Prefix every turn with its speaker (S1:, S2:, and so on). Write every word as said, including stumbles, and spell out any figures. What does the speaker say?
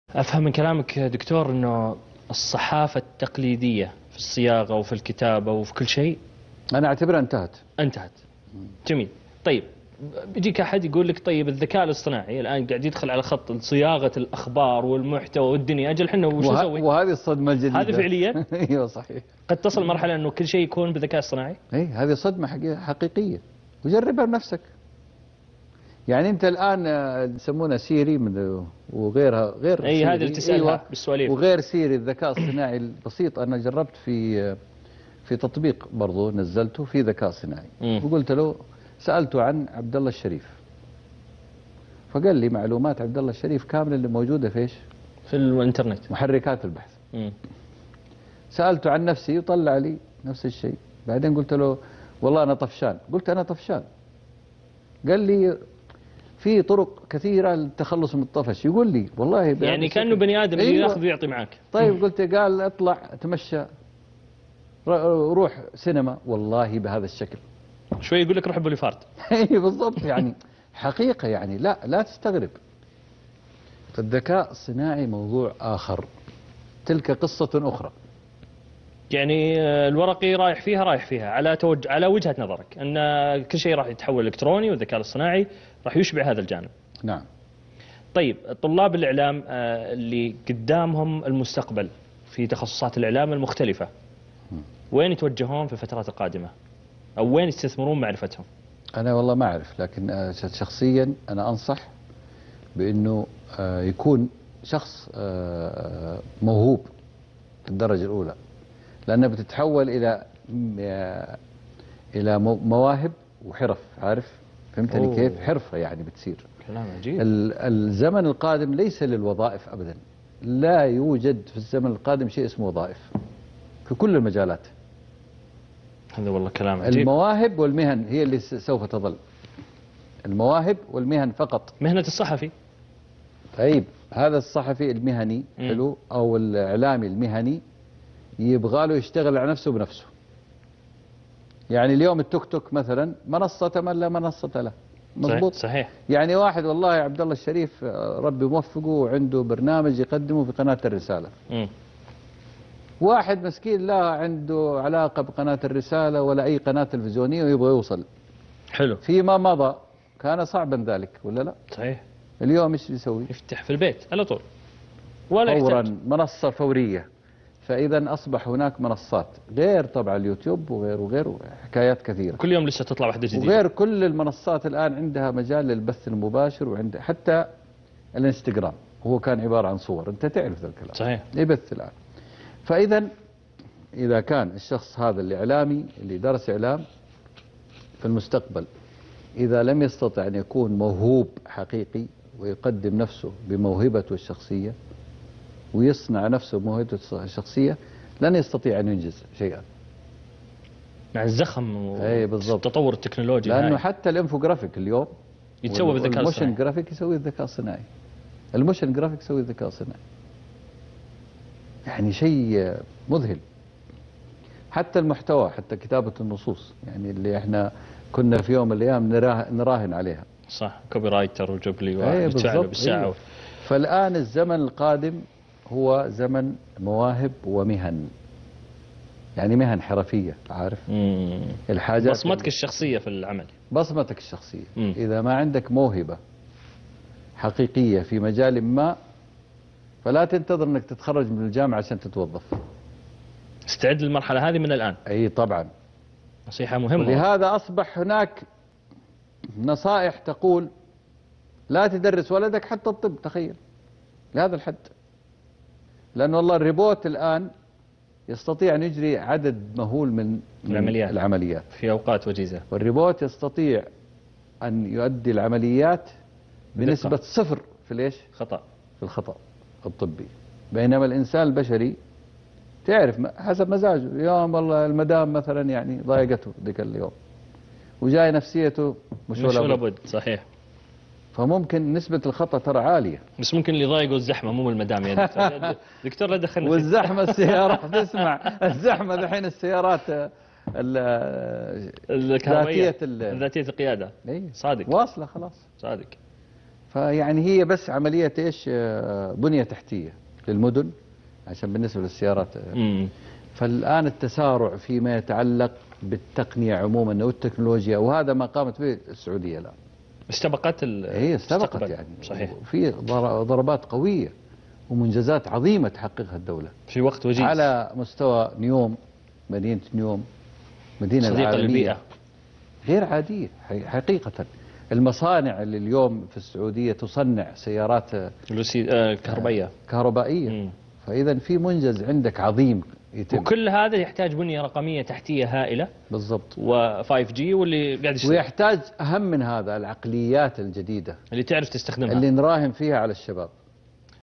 S1: أفهم من كلامك دكتور أنه الصحافة التقليدية في الصياغة وفي الكتابة وفي كل شيء
S2: أنا أعتبرها انتهت.
S1: انتهت. جميل. طيب بيجيك أحد يقول لك طيب الذكاء الاصطناعي الآن قاعد يدخل على خط صياغة الأخبار والمحتوى والدنيا، أجل حنا وش
S2: وه...
S1: نسوي؟
S2: وهذه الصدمة الجديدة.
S1: هذه فعليا
S2: ايوه صحيح.
S1: قد تصل مرحلة أنه كل شيء يكون بالذكاء الاصطناعي.
S2: اي هذه صدمة حقيقية، وجربها بنفسك. يعني أنت الآن يسمونها سيري وغيرها غير
S1: أي هذه اللي تسألها
S2: أيوة
S1: بالسواليف
S2: وغير سيري الذكاء الصناعي البسيط. أنا جربت في في تطبيق برضو نزلته في ذكاء صناعي، وقلت له سألته عن عبد الله الشريف، فقال لي معلومات عبد الله الشريف كاملة اللي موجودة في ايش؟
S1: في الانترنت،
S2: محركات البحث.
S1: مم.
S2: سألته عن نفسي وطلع لي نفس الشيء. بعدين قلت له والله أنا طفشان. قلت أنا طفشان. قال لي في طرق كثيرة للتخلص من الطفش. يقول لي والله
S1: يعني كأنه بني آدم اللي ياخذ ويعطي معك.
S2: طيب قلت قال اطلع تمشى، روح سينما، والله بهذا الشكل.
S1: شوي يقول لك روح بوليفارد.
S2: اي بالضبط. يعني حقيقة يعني لا لا تستغرب. الذكاء الصناعي موضوع آخر، تلك قصة أخرى.
S1: يعني الورقي رايح فيها رايح فيها على توج... على وجهة نظرك أن كل شيء راح يتحول إلكتروني والذكاء الاصطناعي راح يشبع هذا الجانب.
S2: نعم.
S1: طيب طلاب الإعلام اللي قدامهم المستقبل في تخصصات الإعلام المختلفة، وين يتوجهون في الفترات القادمة؟ أو وين يستثمرون معرفتهم؟
S2: أنا والله ما أعرف، لكن شخصيا أنا أنصح بأنه يكون شخص موهوب في الدرجة الأولى، لأنها بتتحول إلى إلى مواهب وحرف. عارف فهمتني كيف؟ حرفة يعني بتصير.
S1: كلام عجيب.
S2: الزمن القادم ليس للوظائف أبدا، لا يوجد في الزمن القادم شيء اسمه وظائف في كل المجالات.
S1: هذا والله كلام عجيب.
S2: المواهب والمهن هي اللي سوف تظل. المواهب والمهن فقط.
S1: مهنة الصحفي.
S2: طيب هذا الصحفي المهني حلو، أو الإعلامي المهني يبغى له يشتغل على نفسه بنفسه. يعني اليوم التوك توك مثلا منصة من لا منصة له. مضبوط.
S1: صحيح.
S2: يعني واحد والله عبد الله الشريف ربي موفقه وعنده برنامج يقدمه في قناة الرسالة. م. واحد مسكين لا عنده علاقة بقناة الرسالة ولا أي قناة تلفزيونية ويبغى يوصل.
S1: حلو.
S2: فيما مضى كان صعبا ذلك ولا لا؟
S1: صحيح.
S2: اليوم ايش بيسوي؟
S1: يفتح في البيت على طول ولا
S2: فورا
S1: يحتاج.
S2: منصة فورية. فإذا أصبح هناك منصات غير طبعا اليوتيوب وغير وغير حكايات كثيرة.
S1: كل يوم لسه تطلع واحدة جديدة.
S2: وغير كل المنصات الآن عندها مجال للبث المباشر، وعند حتى الانستغرام هو كان عبارة عن صور. أنت تعرف ذا الكلام.
S1: صحيح.
S2: يبث الآن. فإذا إذا كان الشخص هذا الإعلامي اللي درس إعلام في المستقبل إذا لم يستطع أن يكون موهوب حقيقي ويقدم نفسه بموهبته الشخصية ويصنع نفسه بموهبته الشخصية، لن يستطيع أن ينجز شيئا.
S1: مع الزخم والتطور التكنولوجي.
S2: لأنه
S1: هاي.
S2: حتى الانفوجرافيك اليوم
S1: يتسوى بالذكاء الصناعي.
S2: الموشن جرافيك يسوي الذكاء الصناعي. الموشن جرافيك يسوي الذكاء الصناعي. يعني شيء مذهل. حتى المحتوى، حتى كتابة النصوص، يعني اللي احنا كنا في يوم من الأيام نراهن عليها.
S1: صح. كوبي رايتر وجاب لي واحد يدفع له بالساعة. أيه.
S2: فالآن الزمن القادم هو زمن مواهب ومهن، يعني مهن حرفية. عارف
S1: مم.
S2: الحاجات
S1: بصمتك الشخصية في العمل.
S2: بصمتك الشخصية.
S1: مم.
S2: إذا ما عندك موهبة حقيقية في مجال ما فلا تنتظر أنك تتخرج من الجامعة عشان تتوظف.
S1: استعد للمرحلة هذه من الآن.
S2: أي طبعا.
S1: نصيحة مهمة.
S2: ولهذا أصبح هناك نصائح تقول لا تدرس ولدك حتى الطب. تخيل لهذا الحد. لأن والله الريبوت الآن يستطيع أن يجري عدد مهول من
S1: العمليات,
S2: العمليات
S1: في أوقات وجيزة.
S2: والريبوت يستطيع أن يؤدي العمليات بنسبة بدقة. صفر في ليش؟
S1: خطأ.
S2: في الخطأ الطبي. بينما الإنسان البشري تعرف حسب مزاجه. يوم والله المدام مثلا يعني ضايقته ذيك اليوم وجاي نفسيته مش,
S1: مش ولا بد. صحيح.
S2: فممكن نسبة الخطأ ترى عالية.
S1: بس ممكن اللي ضايقه الزحمة مو المدام يا دكتور. دكتور لا دخلنا.
S2: والزحمة السيارات تسمع الزحمة دحين السيارات ذاتية
S1: ذاتية القيادة.
S2: ايه؟
S1: صادق.
S2: واصلة خلاص.
S1: صادق.
S2: فيعني هي بس عملية إيش آه، بنية تحتية للمدن عشان بالنسبة للسيارات.
S1: مم.
S2: فالآن التسارع فيما يتعلق بالتقنية عموما والتكنولوجيا، وهذا ما قامت به السعودية الآن.
S1: استبقت ال
S2: هي استبقت
S1: المستقبل.
S2: يعني.
S1: صحيح.
S2: في ضر- ضربات قوية ومنجزات عظيمة تحققها الدولة
S1: في وقت وجيز.
S2: على مستوى نيوم، مدينة نيوم، مدينة
S1: صديقة
S2: العالمية
S1: للبيئة.
S2: غير عادية حقي- حقيقة. المصانع اللي اليوم في السعودية تصنع سيارات
S1: الوسي- آه، الكهربائية.
S2: كهربائية.
S1: مم.
S2: فإذا في منجز عندك عظيم يتم.
S1: وكل هذا يحتاج بنية رقمية تحتية هائلة
S2: بالضبط.
S1: و فايف جي واللي قاعد يشتغل،
S2: ويحتاج أهم من هذا العقليات الجديدة
S1: اللي تعرف تستخدمها.
S2: اللي نراهن فيها على الشباب.